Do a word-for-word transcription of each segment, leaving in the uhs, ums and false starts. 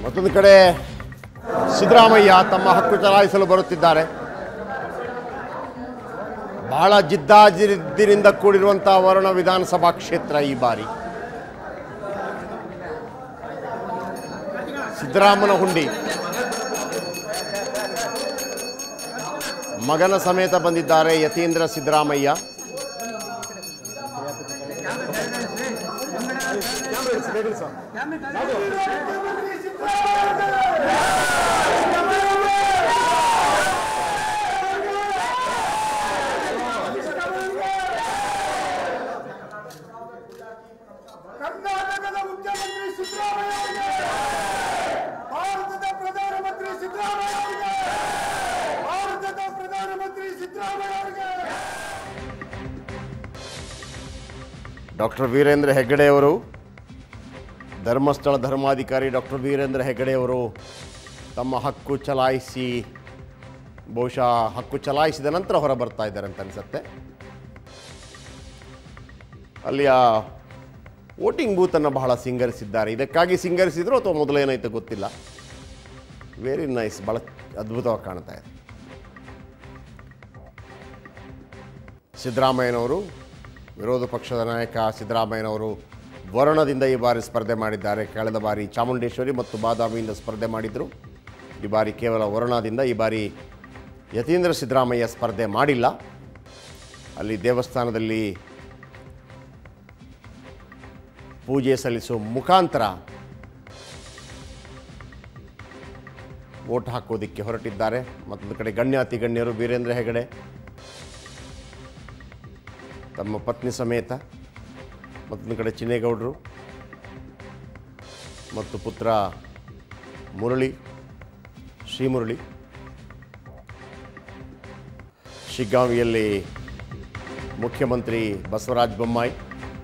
ಮತ್ತೊಂದು ಕಡೆ ಸಿದ್ದರಾಮಯ್ಯ ತಮ್ಮ ಹಕ್ಕು ಚಲಾಯಿಸಲು ಬರುತ್ತಿದ್ದಾರೆ. ಬಹಳ ಜಿದ್ದಾಜಿದ್ದಿನಿಂದ ಕೂಡಿರುವಂಥ ವರುಣ ವಿಧಾನಸಭಾ ಕ್ಷೇತ್ರ ಈ ಬಾರಿ. ಸಿದ್ದರಾಮನ ಹುಂಡಿ ಮಗನ ಸಮೇತ ಬಂದಿದ್ದಾರೆ ಯತೀಂದ್ರ ಸಿದ್ದರಾಮಯ್ಯ. ಕರ್ನಾಟಕದ ಮುಖ್ಯಮಂತ್ರಿ ಸಿದ್ದರಾಮಯ್ಯ ಅವರಿಗೆ, ಭಾರತದ ಪ್ರಧಾನಮಂತ್ರಿ ಸಿದ್ದರಾಮಯ್ಯ ಅವರಿಗೆ, ಭಾರತದ ಪ್ರಧಾನಮಂತ್ರಿ ಸಿದ್ದರಾಮಯ್ಯ ಅವರಿಗೆ. ಡಾಕ್ಟರ್ ವೀರೇಂದ್ರ ಹೆಗ್ಗಡೆ ಅವರು, ಧರ್ಮಸ್ಥಳ ಧರ್ಮಾಧಿಕಾರಿ ಡಾಕ್ಟರ್ ವೀರೇಂದ್ರ ಹೆಗ್ಗಡೆ ಅವರು ತಮ್ಮ ಹಕ್ಕು ಚಲಾಯಿಸಿ ಬಹುಶಃ ಹಕ್ಕು ಚಲಾಯಿಸಿದ ನಂತರ ಹೊರ ಬರ್ತಾ ಇದ್ದಾರೆ ಅಂತ ಅನಿಸುತ್ತೆ. ಅಲ್ಲಿಯ ವೋಟಿಂಗ್ ಬೂತನ್ನು ಬಹಳ ಸಿಂಗರಿಸಿದ್ದಾರೆ. ಇದಕ್ಕಾಗಿ ಸಿಂಗರಿಸಿದ್ರು ಅಥವಾ ಮೊದಲೇನಾಯ್ತು ಗೊತ್ತಿಲ್ಲ. ವೆರಿ ನೈಸ್, ಭಾಳ ಅದ್ಭುತವಾಗಿ ಕಾಣ್ತಾ ಇದೆ. ಸಿದ್ದರಾಮಯ್ಯನವರು, ವಿರೋಧ ಪಕ್ಷದ ನಾಯಕ ಸಿದ್ದರಾಮಯ್ಯನವರು ವರುಣದಿಂದ ಈ ಬಾರಿ ಸ್ಪರ್ಧೆ ಮಾಡಿದ್ದಾರೆ. ಕಳೆದ ಬಾರಿ ಚಾಮುಂಡೇಶ್ವರಿ ಮತ್ತು ಬಾದಾಮಿಯಿಂದ ಸ್ಪರ್ಧೆ ಮಾಡಿದರು. ಈ ಬಾರಿ ಕೇವಲ ವರುಣದಿಂದ. ಈ ಬಾರಿ ಯತೀಂದ್ರ ಸಿದ್ದರಾಮಯ್ಯ ಸ್ಪರ್ಧೆ ಮಾಡಿಲ್ಲ. ಅಲ್ಲಿ ದೇವಸ್ಥಾನದಲ್ಲಿ ಪೂಜೆ ಸಲ್ಲಿಸುವ ಮುಖಾಂತರ ವೋಟ್ ಹಾಕೋದಕ್ಕೆ ಹೊರಟಿದ್ದಾರೆ. ಮತ್ತೊಂದು ಕಡೆ ಗಣ್ಯಾತಿ ಗಣ್ಯರು ವೀರೇಂದ್ರ ಹೆಗಡೆ ತಮ್ಮ ಪತ್ನಿ ಸಮೇತ, ಮತ್ತೊಂದು ಕಡೆ ಚಿನ್ನೇಗೌಡರು ಮತ್ತು ಪುತ್ರ ಮುರಳಿ ಶ್ರೀಮುರಳಿ, ಶಿಗ್ಗಾಂವಿಯಲ್ಲಿ ಮುಖ್ಯಮಂತ್ರಿ ಬಸವರಾಜ ಬೊಮ್ಮಾಯಿ,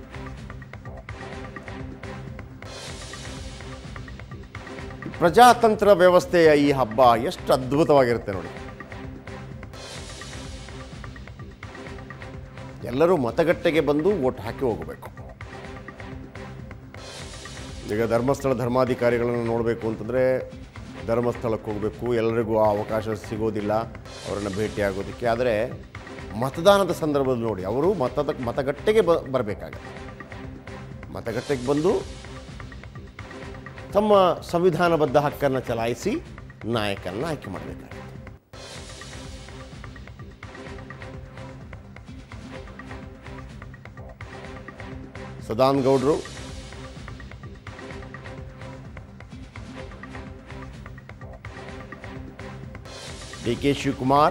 ಪ್ರಜಾತಂತ್ರ ವ್ಯವಸ್ಥೆಯ ಈ ಹಬ್ಬ ಎಷ್ಟು ಅದ್ಭುತವಾಗಿರುತ್ತೆ ನೋಡಿ. ಎಲ್ಲರೂ ಮತಗಟ್ಟೆಗೆ ಬಂದು ವೋಟ್ ಹಾಕಿ ಹೋಗಬೇಕು. ಈಗ ಧರ್ಮಸ್ಥಳ ಧರ್ಮಾಧಿಕಾರಿಗಳನ್ನು ನೋಡಬೇಕು ಅಂತಂದರೆ ಧರ್ಮಸ್ಥಳಕ್ಕೆ ಹೋಗಬೇಕು, ಎಲ್ಲರಿಗೂ ಆ ಅವಕಾಶ ಸಿಗೋದಿಲ್ಲ ಅವರನ್ನು ಭೇಟಿಯಾಗೋದಕ್ಕೆ. ಆದರೆ ಮತದಾನದ ಸಂದರ್ಭದಲ್ಲಿ ನೋಡಿ, ಅವರು ಮತದ ಮತಗಟ್ಟೆಗೆ ಬ ಬರಬೇಕಾಗತ್ತೆ. ಮತಗಟ್ಟೆಗೆ ಬಂದು ತಮ್ಮ ಸಂವಿಧಾನಬದ್ಧ ಹಕ್ಕನ್ನು ಚಲಾಯಿಸಿ ನಾಯಕರನ್ನು ಆಯ್ಕೆ ಮಾಡಬೇಕಾಗುತ್ತೆ. ಸದಾನಂದ ಗೌಡರು, ಡಿ ಕೆ ಶಿವಕುಮಾರ್,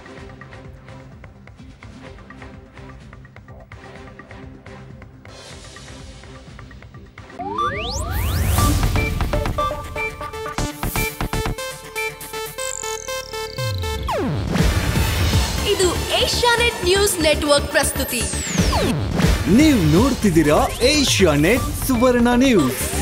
ಇದು ಏಷ್ಯಾನೆಟ್ ನ್ಯೂಸ್ ನೆಟ್ವರ್ಕ್ ಪ್ರಸ್ತುತಿ. ನೀವು ನೋಡ್ತಿದ್ದೀರಾ ಏಷ್ಯಾನೆಟ್ ಸುವರ್ಣ ನ್ಯೂಸ್.